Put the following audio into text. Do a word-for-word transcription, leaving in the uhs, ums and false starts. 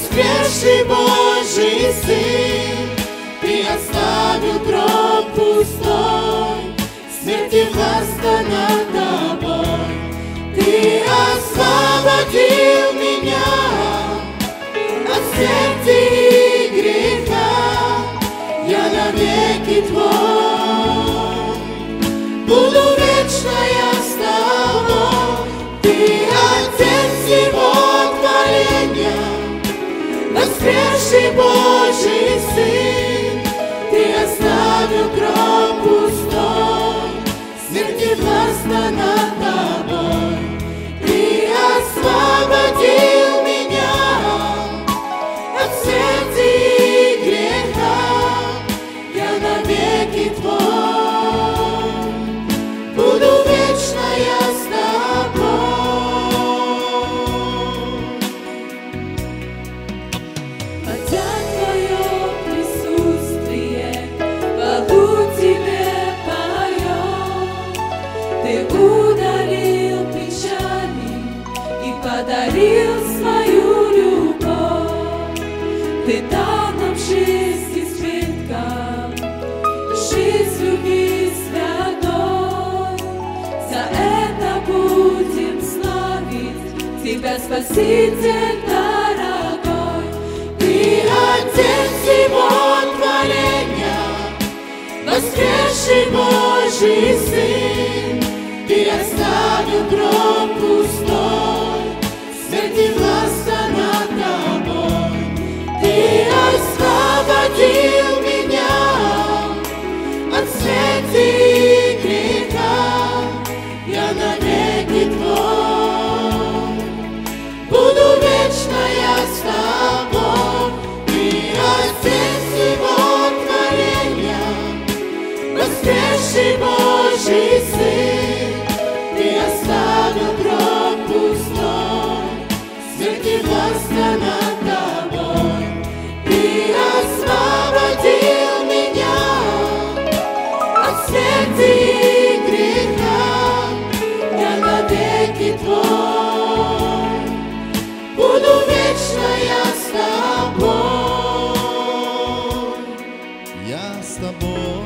воскресший Божий Сын, Ты оставил гроб пустой, смерти власть над тобой. Ты освободил меня от смерти и греха, я навеки Твой, буду вечно я с Тобой. Ты Отец всего творения, воскресший Божий Сын, Ты оставил гроб пустой, смерти власть над тобой. Ты освободил меня от смерти и греха, я навеки Твой, буду вечно я с подарил свою любовь. Ты дал нам жизнь избытком, жизнь любви святой. За это будем славить Тебя, Спаситель дорогой. Ты Отец всего творения, воскресший Божий Сын, Ты оставил гроб пустой, смерти власть над тобой. Ты освободил меня от смерти и греха, я навеки Твой, буду вечно я с Тобой. Ты Отец всего творения, воскресший Божий Сын, Ты оставил гроб пустой, смерти власть над тобой. Ты освободил меня от смерти и греха, я навеки Твой, буду вечно я с тобой. Я с тобой.